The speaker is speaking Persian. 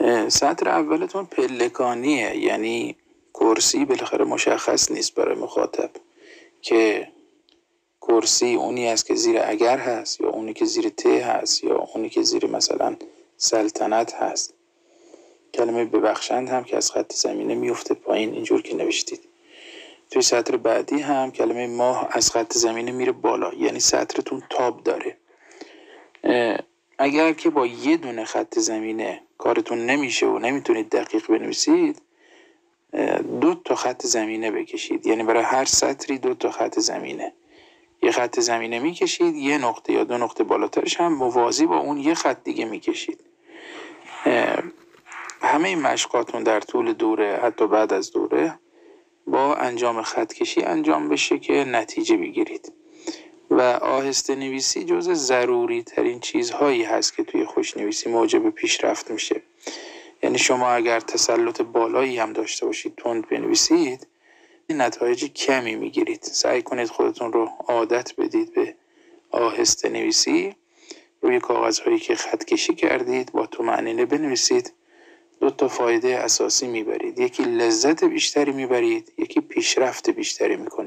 سطر اولتون پلکانیه، یعنی کرسی بالاخره مشخص نیست برای مخاطب که کرسی اونی است که زیر اگر هست یا اونی که زیر ت هست یا اونی که زیر مثلا سلطنت هست. کلمه ببخشند هم که از خط زمینه میفته پایین اینجور که نوشتید. توی سطر بعدی هم کلمه ماه از خط زمینه میره بالا، یعنی سطرتون تاب داره. اگر که با یه دونه خط زمینه کارتون نمیشه و نمیتونید دقیق بنویسید، 2 تا خط زمینه بکشید، یعنی برای هر سطری 2 تا خط زمینه. یه خط زمینه میکشید، یه نقطه یا 2 نقطه بالاترش هم موازی با اون یه خط دیگه میکشید. همه این مشقاتون در طول دوره، حتی بعد از دوره، با انجام خط کشی انجام بشه که نتیجه بگیرید. و آهسته نویسی جز ضروری ترین چیزهایی هست که توی خوشنویسی موجب پیشرفت میشه. یعنی شما اگر تسلط بالایی هم داشته باشید، تند بنویسید، نتایج کمی میگیرید. سعی کنید خودتون رو عادت بدید به آهسته نویسی. روی کاغذهایی که خط کشی کردید با طمأنینه بنویسید. 2 تا فایده اساسی میبرید: یکی لذت بیشتری میبرید، یکی پیشرفت بیشتری میکنید.